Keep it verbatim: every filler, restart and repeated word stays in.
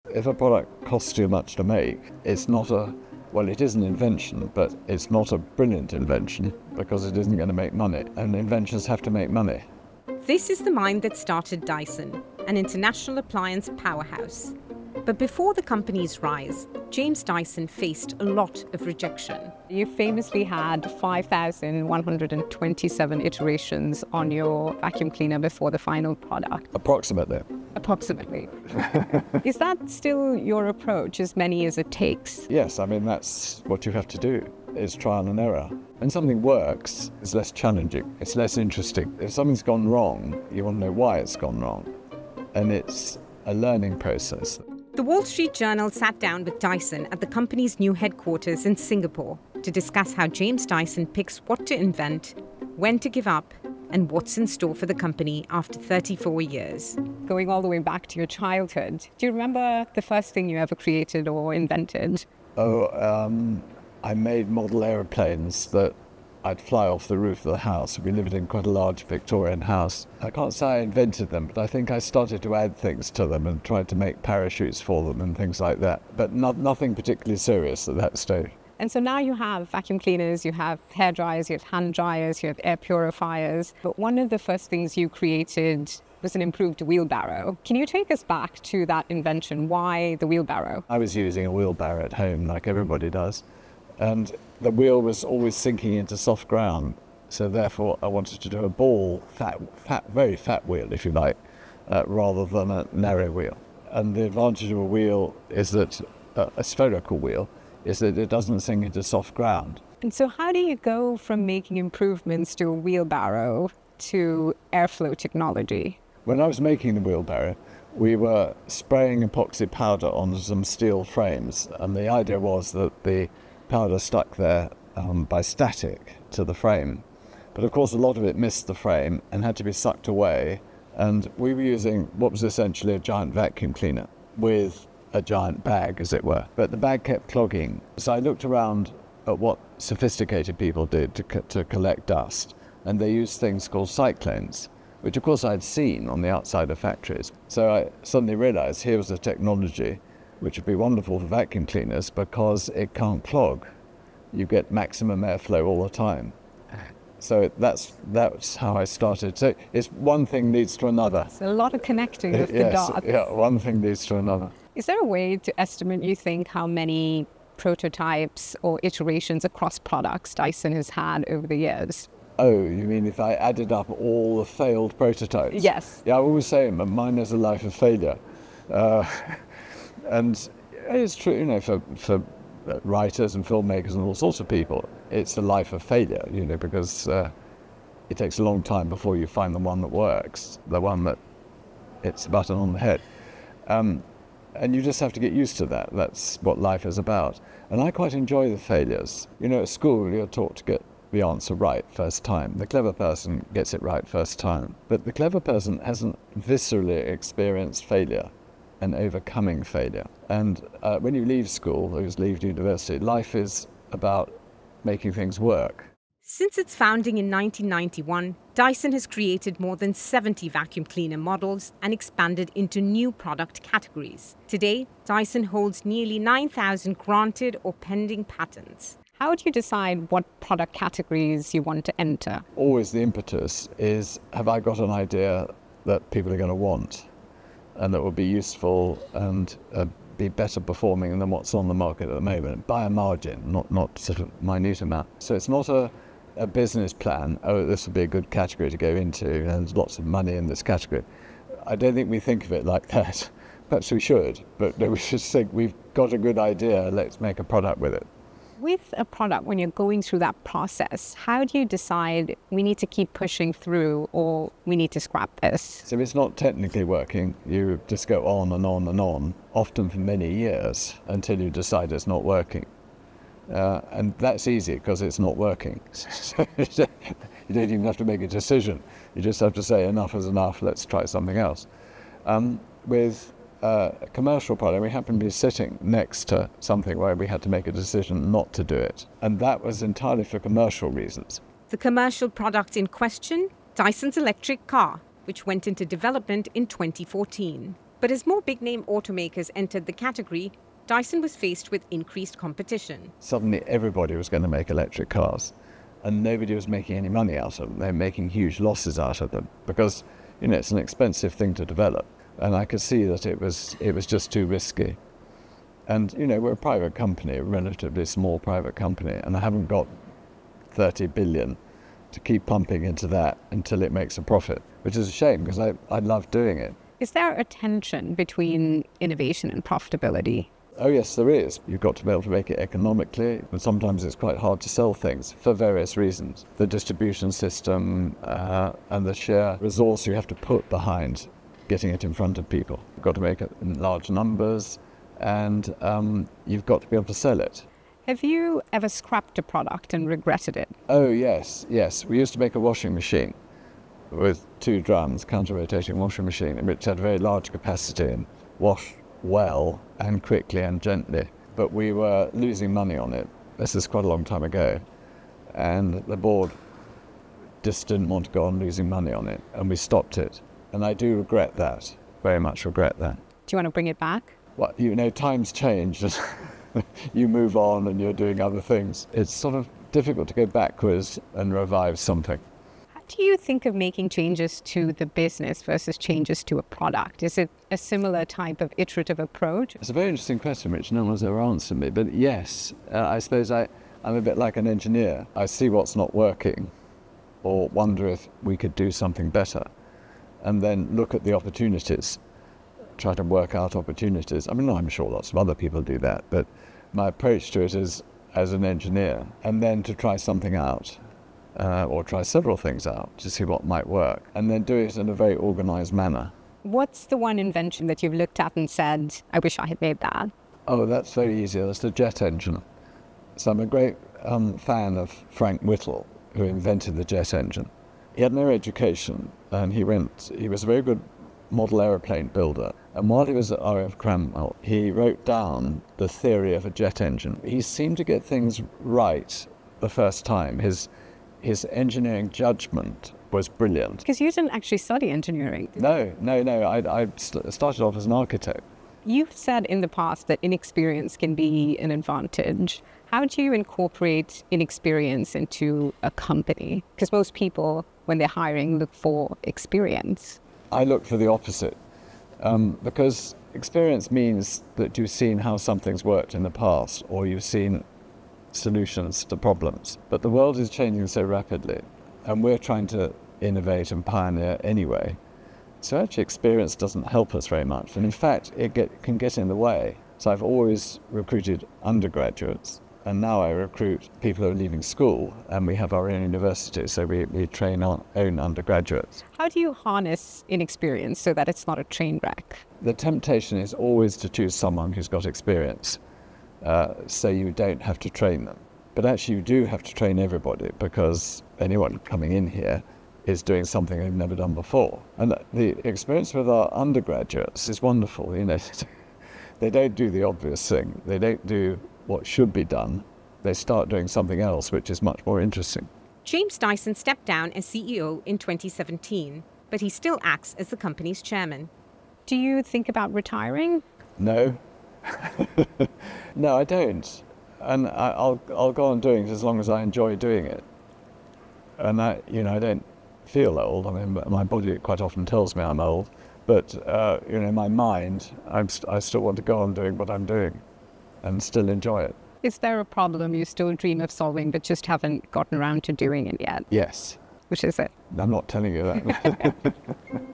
If a product costs too much to make, it's not a, well, it is an invention, but it's not a brilliant invention because it isn't going to make money, and inventions have to make money. This is the mind that started Dyson, an international appliance powerhouse. But before the company's rise, James Dyson faced a lot of rejection. You famously had five thousand one hundred twenty-seven iterations on your vacuum cleaner before the final product. Approximately. Approximately. Is that still your approach, as many as it takes? Yes, I mean, that's what you have to do, is trial and error. When something works, it's less challenging, it's less interesting. If something's gone wrong, you want to know why it's gone wrong. And it's a learning process. The Wall Street Journal sat down with Dyson at the company's new headquarters in Singapore to discuss how James Dyson picks what to invent, when to give up, and what's in store for the company after thirty-four years. Going all the way back to your childhood, do you remember the first thing you ever created or invented? Oh, um, I made model aeroplanes that I'd fly off the roof of the house. We lived in quite a large Victorian house. I can't say I invented them, but I think I started to add things to them and tried to make parachutes for them and things like that. But not, nothing particularly serious at that stage. And so now you have vacuum cleaners, you have hair dryers, you have hand dryers, you have air purifiers. But one of the first things you created was an improved wheelbarrow. Can you take us back to that invention? Why the wheelbarrow? I was using a wheelbarrow at home, like everybody does. And the wheel was always sinking into soft ground. So therefore, I wanted to do a ball, fat, fat, very fat wheel, if you like, uh, rather than a narrow wheel. And the advantage of a wheel is that, uh, a spherical wheel, is that it doesn't sink into soft ground. And so how do you go from making improvements to a wheelbarrow to airflow technology? When I was making the wheelbarrow, we were spraying epoxy powder onto some steel frames. And the idea was that the powder stuck there um, by static to the frame. But of course a lot of it missed the frame and had to be sucked away, and we were using what was essentially a giant vacuum cleaner with a giant bag, as it were. But the bag kept clogging. So I looked around at what sophisticated people did to, co to collect dust, and they used things called cyclones, which of course I'd seen on the outside of factories. So I suddenly realized here was a technology which would be wonderful for vacuum cleaners because it can't clog. You get maximum airflow all the time. So that's that's how I started. So it's one thing leads to another. It's a lot of connecting of the yes, dots. Yeah, one thing leads to another. Is there a way to estimate, you think, how many prototypes or iterations across products Dyson has had over the years? Oh, you mean if I added up all the failed prototypes? Yes. Yeah, I always say mine is a life of failure. Uh, and it's true, you know, for, for writers and filmmakers and all sorts of people, it's a life of failure, you know, because uh, it takes a long time before you find the one that works, the one that hits the button on the head. Um, and you just have to get used to that. That's what life is about. And I quite enjoy the failures. You know, at school you're taught to get the answer right first time. The clever person gets it right first time. But the clever person hasn't viscerally experienced failure and overcoming failure. And uh, when you leave school, or you leave university, life is about making things work. Since its founding in nineteen ninety-one, Dyson has created more than seventy vacuum cleaner models and expanded into new product categories. Today, Dyson holds nearly nine thousand granted or pending patents. How do you decide what product categories you want to enter? Always the impetus is, have I got an idea that people are going to want and that will be useful and uh, be better performing than what's on the market at the moment, by a margin, not, not sort of minute amount. So it's not a, a business plan, oh, this would be a good category to go into, and there's lots of money in this category. I don't think we think of it like that. Perhaps we should, but no, we should think we've got a good idea, let's make a product with it. With a product, when you're going through that process, how do you decide we need to keep pushing through or we need to scrap this? So if it's not technically working, you just go on and on and on, often for many years, until you decide it's not working. Uh, and that's easy because it's not working. So you don't even have to make a decision. You just have to say enough is enough, let's try something else. Um, with Uh, a commercial product, we happened to be sitting next to something where we had to make a decision not to do it. And that was entirely for commercial reasons. The commercial product in question, Dyson's electric car, which went into development in twenty fourteen. But as more big-name automakers entered the category, Dyson was faced with increased competition. Suddenly everybody was going to make electric cars, and nobody was making any money out of them. They're making huge losses out of them because, you know, it's an expensive thing to develop. And I could see that it was it was just too risky. And, you know, we're a private company, a relatively small private company, and I haven't got thirty billion to keep pumping into that until it makes a profit, which is a shame because I, I love doing it. Is there a tension between innovation and profitability? Oh yes, there is. You've got to be able to make it economically, but sometimes it's quite hard to sell things for various reasons. The distribution system uh, and the sheer resource you have to put behind getting it in front of people. You've got to make it in large numbers, and um, you've got to be able to sell it. Have you ever scrapped a product and regretted it? Oh yes, yes. We used to make a washing machine with two drums, counter-rotating washing machine, which had very large capacity and washed well and quickly and gently, but we were losing money on it. This is quite a long time ago, and the board just didn't want to go on losing money on it, and we stopped it. And I do regret that, very much regret that. Do you want to bring it back? Well, you know, times change, and you move on and you're doing other things. It's sort of difficult to go backwards and revive something. Do you think of making changes to the business versus changes to a product? Is it a similar type of iterative approach? It's a very interesting question, which no one's ever answered me. But yes, uh, I suppose I, I'm a bit like an engineer. I see what's not working or wonder if we could do something better, and then look at the opportunities, try to work out opportunities. I mean, I'm sure lots of other people do that, but my approach to it is as an engineer, and then to try something out. Uh, or try several things out to see what might work, and then do it in a very organized manner. What's the one invention that you've looked at and said, I wish I had made that? Oh, that's very easy. That's the jet engine. So I'm a great um, fan of Frank Whittle, who invented the jet engine. He had no education, and he went, he was a very good model aeroplane builder. And while he was at R F Cranwell, he wrote down the theory of a jet engine. He seemed to get things right the first time. His His engineering judgment was brilliant. Because you didn't actually study engineering. No, no, no. I, I st- started off as an architect. You've said in the past that inexperience can be an advantage. How do you incorporate inexperience into a company? Because most people, when they're hiring, look for experience. I look for the opposite. Um, because experience means that you've seen how something's worked in the past, or you've seen solutions to problems. But the world is changing so rapidly, and we're trying to innovate and pioneer anyway. So actually experience doesn't help us very much, and in fact it get, can get in the way. So I've always recruited undergraduates, and now I recruit people who are leaving school, and we have our own university, so we, we train our own undergraduates. How do you harness inexperience so that it's not a train wreck? The temptation is always to choose someone who's got experience. Uh, so you don't have to train them. But actually you do have to train everybody, because anyone coming in here is doing something they've never done before. And the experience with our undergraduates is wonderful. You know, they don't do the obvious thing. They don't do what should be done. They start doing something else, which is much more interesting. James Dyson stepped down as C E O in twenty seventeen, but he still acts as the company's chairman. Do you think about retiring? No. No, I don't, and I, I'll I'll go on doing it as long as I enjoy doing it. And I, you know, I don't feel old. I mean, my body quite often tells me I'm old, but uh, you know, my mind, I'm st- I still want to go on doing what I'm doing, and still enjoy it. Is there a problem you still dream of solving, but just haven't gotten around to doing it yet? Yes. Which is it? I'm not telling you that.